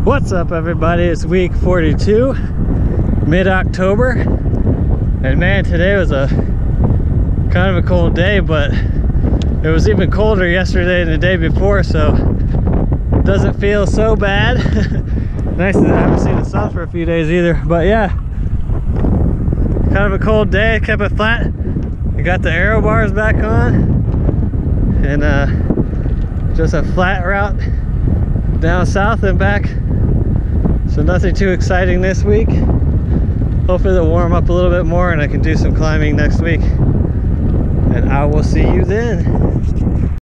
What's up, everybody? It's week 42, mid-October, and man, today was a kind of a cold day, but it was even colder yesterday and the day before, so it doesn't feel so bad. Nice that I haven't seen the sun for a few days either, but yeah, kind of a cold day. Kept it flat. I got the aero bars back on, and just a flat route down south and back. So nothing too exciting this week. Hopefully it'll warm up a little bit more and I can do some climbing next week. And I will see you then.